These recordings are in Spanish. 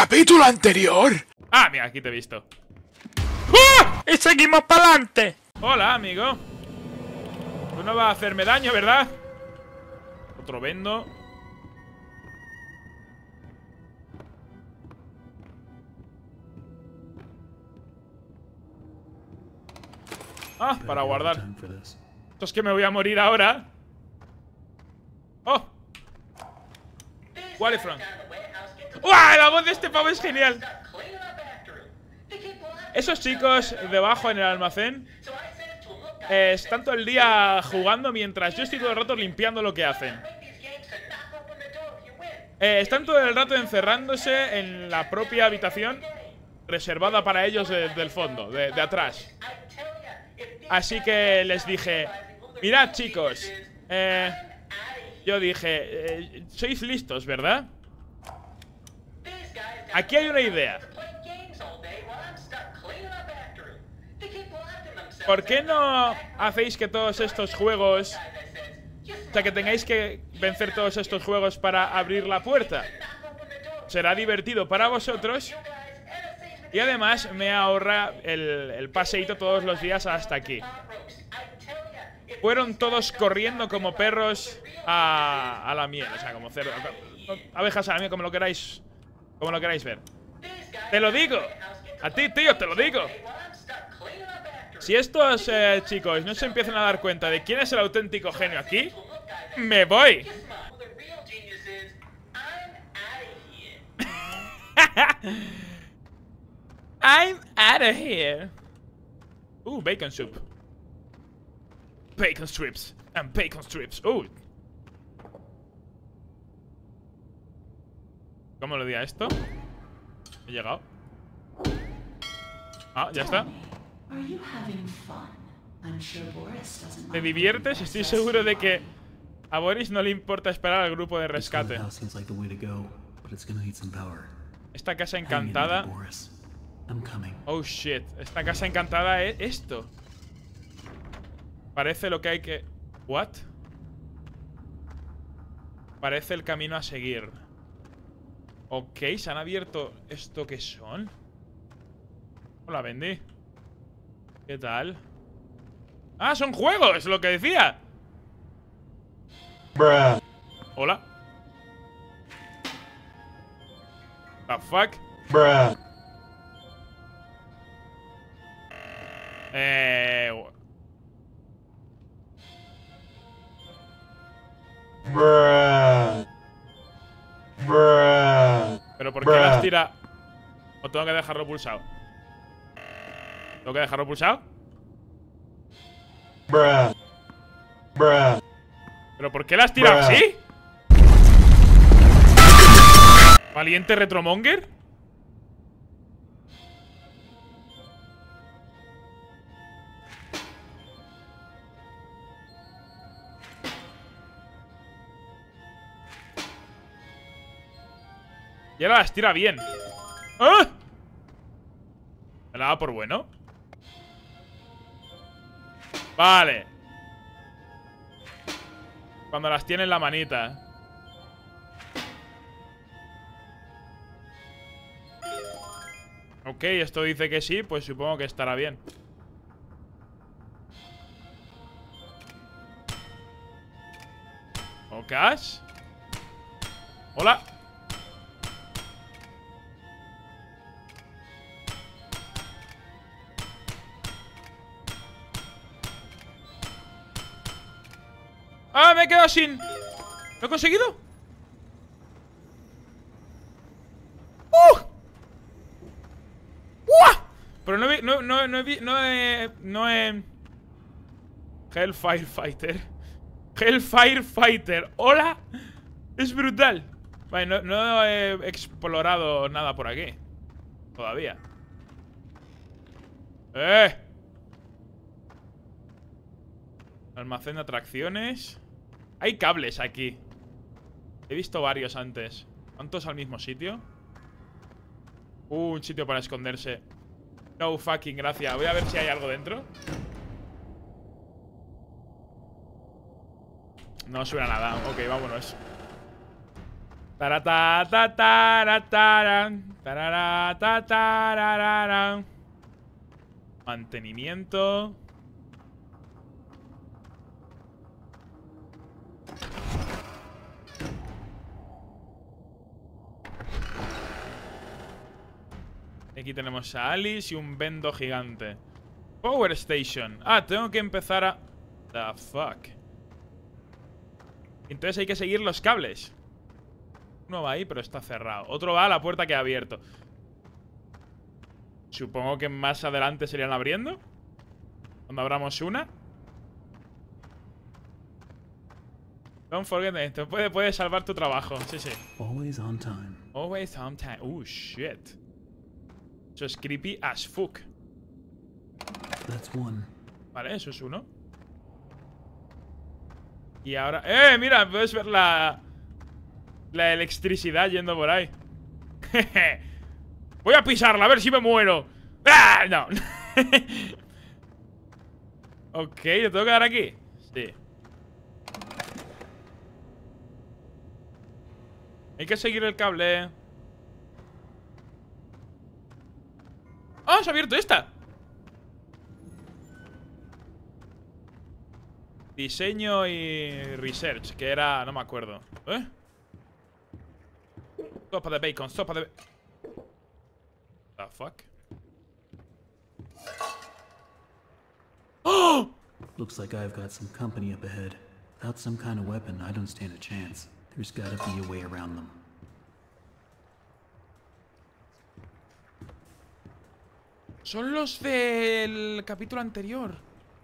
capítulo anterior. Ah, mira, aquí te he visto. ¡Ah! ¡Y seguimos para adelante! Hola, amigo. Tú no vas a hacerme daño, ¿verdad? Otro vendo. Ah, para guardar. Esto es que me voy a morir ahora. Oh. Walefront. ¡Uah! La voz de este pavo es genial. Esos chicos debajo en el almacén están todo el día jugando mientras yo estoy todo el rato limpiando lo que hacen. Están todo el rato encerrándose en la propia habitación reservada para ellos del fondo, de atrás. Así que les dije: mirad, chicos, yo dije, sois listos, ¿verdad? Aquí hay una idea. ¿Por qué no hacéis que todos estos juegos, o sea, que tengáis que vencer todos estos juegos para abrir la puerta? Será divertido para vosotros y además me ahorra el paseíto todos los días hasta aquí. Fueron todos corriendo como perros a la miel, o sea, como cerdo, abejas a la miel, como lo queráis ver. Te lo digo, a ti, tío, te lo digo. Si estos chicos no se empiezan a dar cuenta de quién es el auténtico genio aquí, me voy. I'm out of here. Bacon soup. Bacon strips. And bacon strips. ¿Cómo le di a esto? He llegado. Ah, ya está. ¿Te diviertes? Estoy seguro de que a Boris no le importa esperar al grupo de rescate. Esta casa encantada. Oh shit. Esta casa encantada es esto. Parece lo que hay que... ¿What? Parece el camino a seguir. Ok, se han abierto... ¿Esto qué son? Hola, Bendy. ¿Qué tal? ¡Ah, son juegos! Lo que decía. Bruh. Hola. The fuck. Bruh. Bruh. Bruh. ¿Pero por qué las tira? ¿O tengo que dejarlo pulsado? ¿Tengo que dejarlo pulsado? Bruh. Bruh. ¿Pero por qué las tira así? ¿Valiente Retromonger? Y ahora las tira bien. ¡Ah! ¿Me la da por bueno? Vale. Cuando las tiene en la manita. Ok, esto dice que sí, pues supongo que estará bien. ¿Ocas? Hola. ¡Ah, me he quedado sin! ¿Lo he conseguido? Pero no he... Hellfire Fighter. Hellfire Fighter. ¡Hola! Es brutal. Vale, no he explorado nada por aquí todavía. Almacén de atracciones. Hay cables aquí. He visto varios antes. ¿Cuántos al mismo sitio? Un sitio para esconderse. No fucking gracias. Voy a ver si hay algo dentro. No suena nada. Ok, vámonos. Taratatatarataran, tararatatarararan. Mantenimiento. Aquí tenemos a Alice y un vendo gigante. Power Station. Ah, tengo que empezar a... The fuck. Entonces hay que seguir los cables. Uno va ahí, pero está cerrado. Otro va a la puerta que ha abierto. Supongo que más adelante se irán abriendo. Cuando abramos una. Don't forget esto. Puedes salvar tu trabajo. Sí, sí. Always on time. Always on time. Shit. Eso es creepy as fuck. That's one. Vale, eso es uno. Y ahora... Mira, puedes ver la electricidad yendo por ahí. Voy a pisarla, a ver si me muero. ¡Ah! No. Ok, ¿le tengo que dar aquí? Sí. Hay que seguir el cable. ¡Ah! Se ha abierto esta. Diseño y research, que era... no me acuerdo. Sopa de bacon, sopa de... The fuck. ¡Oh! Looks like I've got some company up ahead. Without some kind of weapon, I don't stand a chance. There's gotta be a way around them. Son los del capítulo anterior.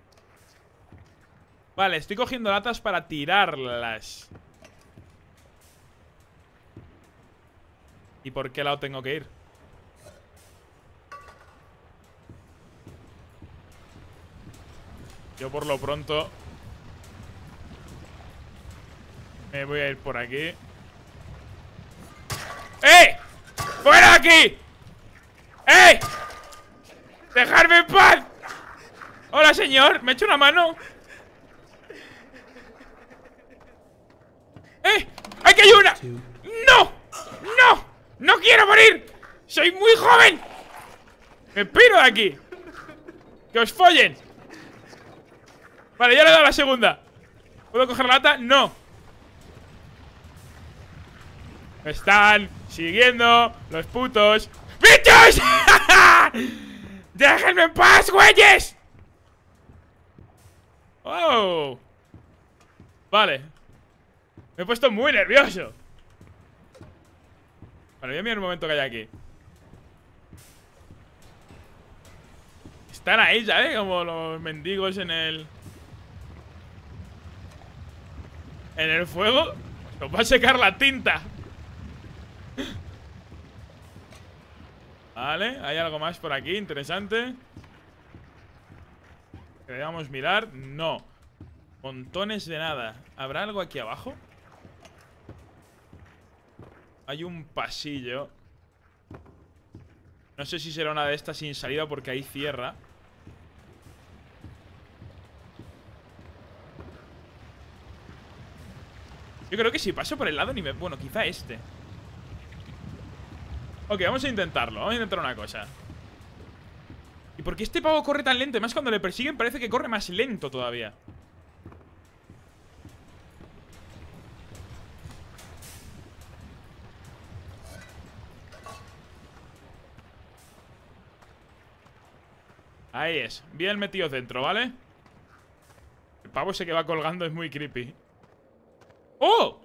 Vale, estoy cogiendo latas para tirarlas. ¿Y por qué lado tengo que ir? Yo por lo pronto me voy a ir por aquí. ¡Eh! ¡Fuera de aquí! ¡Eh! ¡Dejadme en paz! Hola, señor, ¿me echa una mano? ¡Aquí hay una! ¡No! ¡No! ¡No quiero morir! ¡Soy muy joven! ¡Me piro de aquí! ¡Que os follen! Vale, ya le he dado la segunda. ¿Puedo coger la lata? No. Me están siguiendo los putos ¡bichos! ¡Déjenme en paz, güeyes! ¡Oh! Vale. Me he puesto muy nervioso. Vale, voy a mirar un momento que hay aquí. Están ahí, ¿sabes? Como los mendigos en el... fuego. Nos va a secar la tinta. Vale, hay algo más por aquí, interesante. Que debamos mirar. No. Montones de nada. ¿Habrá algo aquí abajo? Hay un pasillo. No sé si será una de estas sin salida porque ahí cierra. Yo creo que si paso por el lado ni me... Bueno, quizá este. Ok, vamos a intentarlo. Vamos a intentar una cosa. ¿Y por qué este pavo corre tan lento? Además, cuando le persiguen parece que corre más lento todavía. Ahí es. Bien metido dentro, ¿vale? El pavo ese que va colgando es muy creepy. ¡Oh!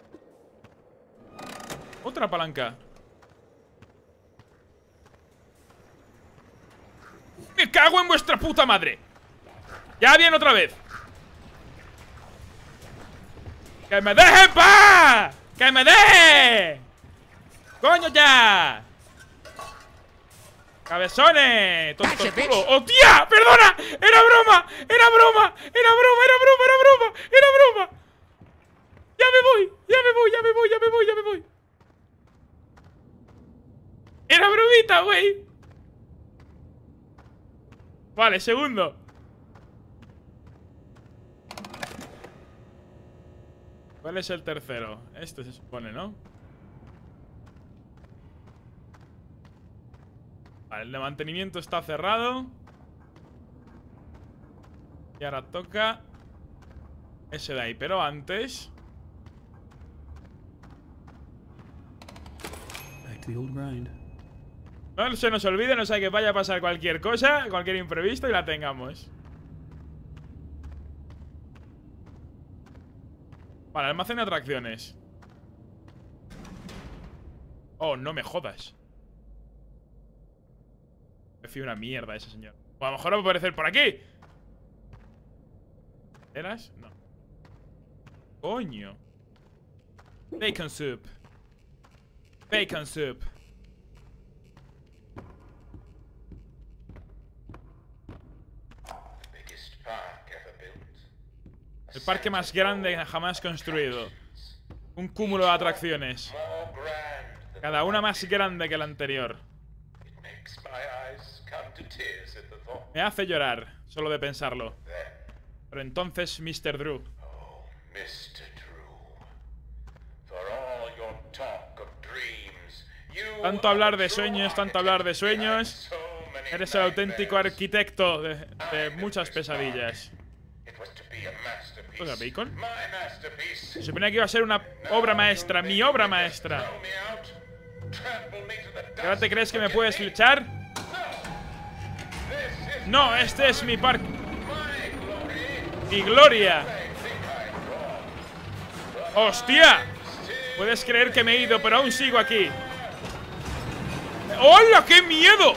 Otra palanca. ¡Me cago en vuestra puta madre! ¡Ya viene otra vez! ¡Que me deje en paz! ¡Que me deje! ¡Coño ya! ¡Cabezones! ¡Tonto culo! ¡Oh, tía! ¡Perdona! ¡Era broma! ¡Era broma! ¡Era broma! ¡Era broma! ¡Era broma! ¡Era broma! ¡Ya me voy! ¡Ya me voy! ¡Ya me voy! ¡Ya me voy! ¡Ya me voy! ¡Era bromita, güey! Vale, segundo. ¿Cuál es el tercero? Este se supone, ¿no? Vale, el de mantenimiento está cerrado. Y ahora toca ese de ahí, pero antes... Back to the old grind. No se nos olvide, no sea que vaya a pasar cualquier cosa, cualquier imprevisto y la tengamos. Vale, almacén de atracciones. Oh, no me jodas. Me fío una mierda ese señor. O a lo mejor va a aparecer por aquí. ¿Eras? No. Coño. Bacon soup. Bacon soup. El parque más grande jamás construido. Un cúmulo de atracciones. Cada una más grande que la anterior. Me hace llorar, solo de pensarlo. Pero entonces, Mr. Drew. Tanto hablar de sueños, tanto hablar de sueños. Eres el auténtico arquitecto de muchas pesadillas. ¿Esto es bacon? Se supone que iba a ser una obra maestra, mi obra maestra. ¿Y ahora te crees que me puedes flechar? No, este es mi parque. ¡Mi gloria! ¡Hostia! Puedes creer que me he ido, pero aún sigo aquí. ¡Hola! ¡Qué miedo!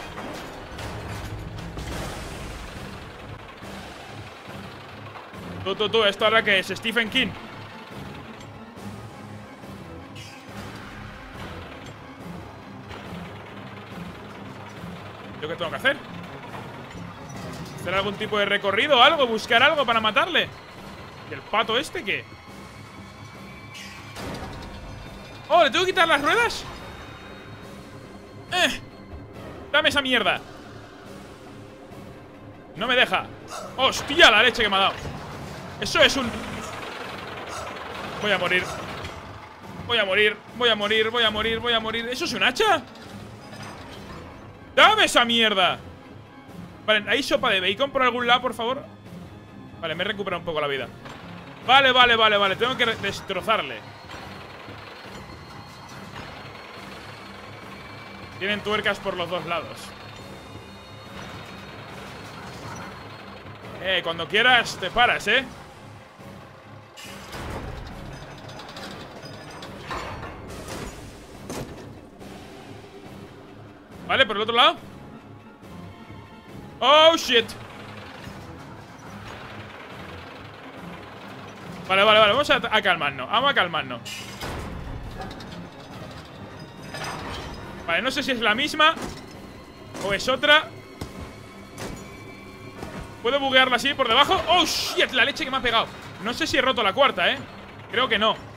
Tú, ¿esto ahora qué es? Stephen King. ¿Yo qué tengo que hacer? ¿Hacer algún tipo de recorrido o algo? ¿Buscar algo para matarle? ¿Y el pato este qué? ¡Oh! ¿Le tengo que quitar las ruedas? Dame esa mierda. No me deja. ¡Hostia! La leche que me ha dado. Eso es un... Voy a morir. Voy a morir. Voy a morir. Voy a morir. Voy a morir. ¿Eso es un hacha? ¡Dame esa mierda! Vale, ¿hay sopa de bacon por algún lado, por favor? Vale, me he recuperado un poco la vida. Vale. Tengo que destrozarle. Tienen tuercas por los dos lados. Cuando quieras te paras, Vale, por el otro lado. Oh, shit. Vale, vamos a calmarnos. Vamos a calmarnos. Vale, no sé si es la misma o es otra. ¿Puedo buguearla así por debajo? ¡Oh, shit! La leche que me ha pegado. No sé si he roto la cuarta, Creo que no.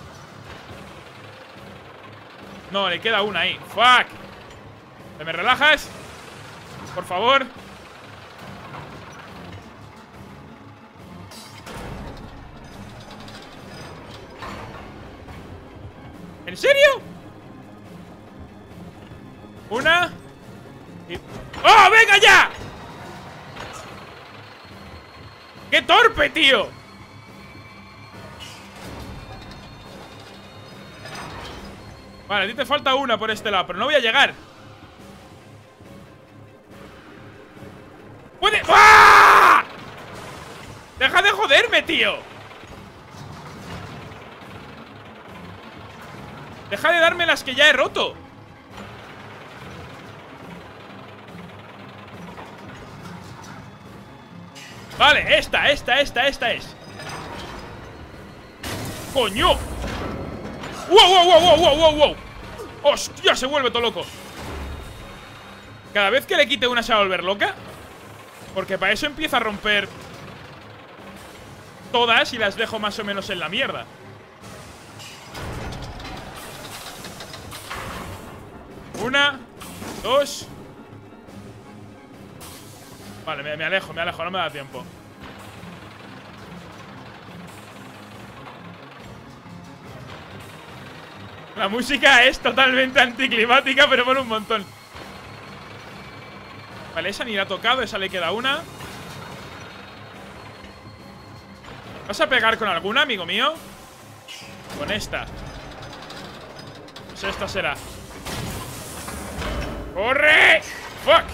No, le queda una ahí. ¡Fuck! ¿Te me relajas? Por favor. ¿En serio? Una y... ¡Oh, venga ya! ¡Qué torpe, tío! Vale, a ti te falta una por este lado, pero no voy a llegar. ¡Puede! ¡Ah! ¡Deja de joderme, tío! Deja de darme las que ya he roto. Vale, esta es. ¡Coño! ¡Wow! ¡Hostia! Se vuelve todo loco. Cada vez que le quite una se va a volver loca. Porque para eso empieza a romper todas y las dejo más o menos en la mierda. Una, dos. Vale, me alejo, no me da tiempo. La música es totalmente anticlimática, pero por un montón. Vale, esa ni la ha tocado, esa le queda una. ¿Vas a pegar con alguna, amigo mío? Con esta. Pues esta será. ¡Corre! ¡Fuck!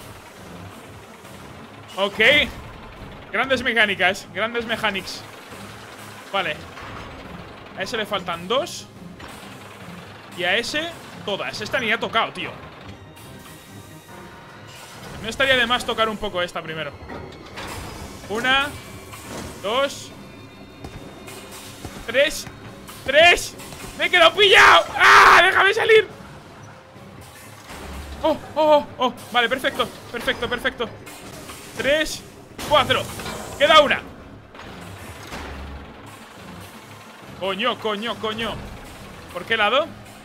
Ok. Grandes mecánicas. Grandes mechanics. Vale. A ese le faltan 2. Y a ese, todas. Esta ni ha tocado, tío. No estaría de más tocar un poco esta primero. 1, 2, 3. ¡Me he quedado pillado! ¡Ah! ¡Déjame salir! ¡Oh! Vale, perfecto. 3, 4. Queda una. Coño. ¿Por qué lado?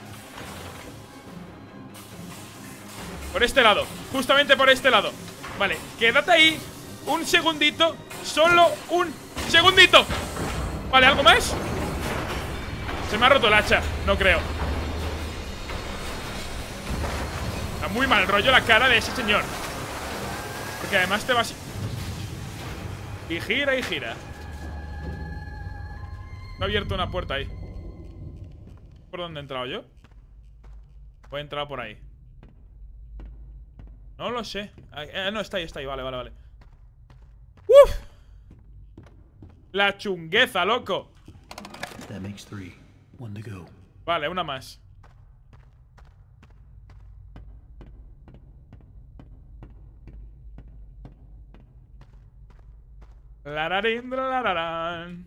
Por este lado. Justamente por este lado. Vale, quédate ahí un segundito. Solo un segundito. Vale, ¿algo más? Se me ha roto el hacha. No creo. Está muy mal rollo la cara de ese señor. Porque además te vas... Y gira. Me ha abierto una puerta ahí. ¿Por dónde he entrado yo? O he entrado por ahí. No lo sé. No, está ahí. Vale. ¡Uf! La chungueza, loco. That makes 3. 1 to go. Vale, una más. Lararán.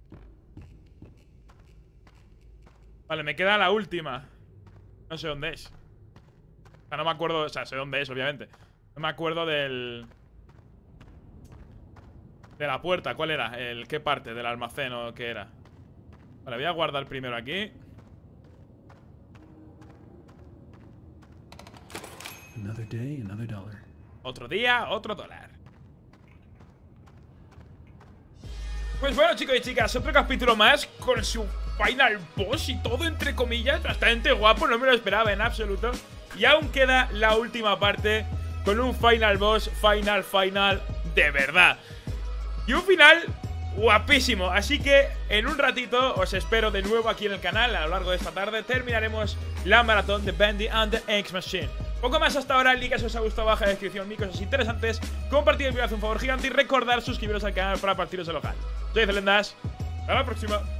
Vale, me queda la última. No sé dónde es. O sea, no me acuerdo. O sea, sé dónde es, obviamente. No me acuerdo del... De la puerta. ¿Cuál era? ¿Qué parte del almacén o qué era? Vale, voy a guardar primero aquí. Another day, another dollar. Otro día, otro dólar. Pues bueno, chicos y chicas, otro capítulo más con su final boss y todo, entre comillas, bastante guapo, no me lo esperaba en absoluto. Y aún queda la última parte con un final boss, final de verdad. Y un final guapísimo, así que en un ratito os espero de nuevo aquí en el canal. A lo largo de esta tarde terminaremos la maratón de Bendy and the X Machine. Poco más hasta ahora, like si os ha gustado, baja en la descripción mil cosas interesantes. Compartid el vídeo, haz un favor gigante y recordar suscribiros al canal para partiros el local. Soy Celendas, hasta la próxima.